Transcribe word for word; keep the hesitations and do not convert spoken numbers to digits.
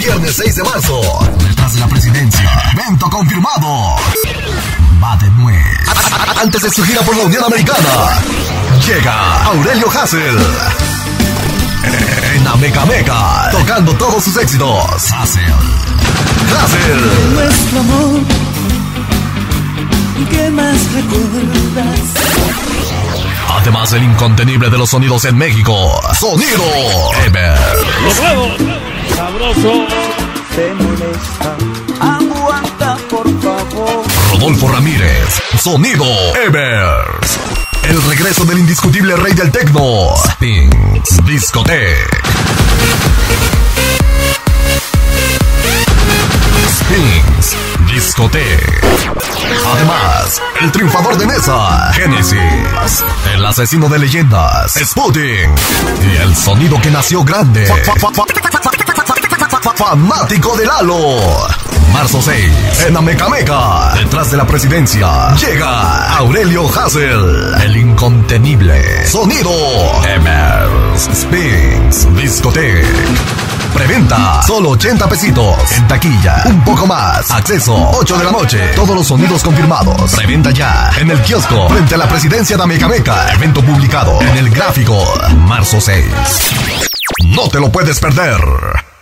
Viernes seis de marzo, detrás de la presidencia. Evento confirmado. Va de nuez. Antes de su gira por la Unión Americana, llega Aurelio Hassel. En Amecameca, tocando todos sus éxitos. Hassel. Hassel. Nuestro amor, ¿qué más recuerdas? Además, el incontenible de los sonidos en México, Sonido Ever. ¡Los huevos! ¡Sabroso! Te molesta, aguanta por favor. Rodolfo Ramírez, Sonido Ever. El regreso del indiscutible rey del tecno, Sphinx Discotech. Sphinx Discotech. Además, el triunfador de mesa, Génesis. El asesino de leyendas, Sputnik. Y el sonido que nació grande, fanático de Lalo. Marzo seis, en Amecameca, detrás de la presidencia, llega Aurelio Hassel, el incontenible Sonido Ever. Sphinx Discotech. Preventa, solo ochenta pesitos. En taquilla, un poco más. Acceso, ocho de la noche. Todos los sonidos confirmados. Preventa ya, en el kiosco, frente a la presidencia de Amecameca. Evento publicado en El Gráfico, marzo seis. No te lo puedes perder.